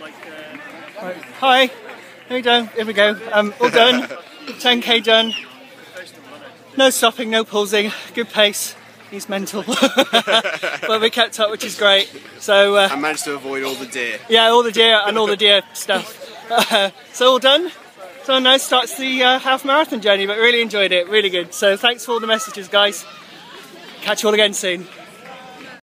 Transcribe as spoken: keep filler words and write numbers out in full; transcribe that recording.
Right. Hi. Here we go. Here we go. Um, all done. ten K done. No stopping, no pausing. Good pace. He's mental. But we kept up, which is great. So uh, I managed to avoid all the deer. Yeah, all the deer and all the deer stuff. Uh, so all done. So now starts the uh, half marathon journey, but really enjoyed it. Really good. So thanks for all the messages, guys. Catch you all again soon.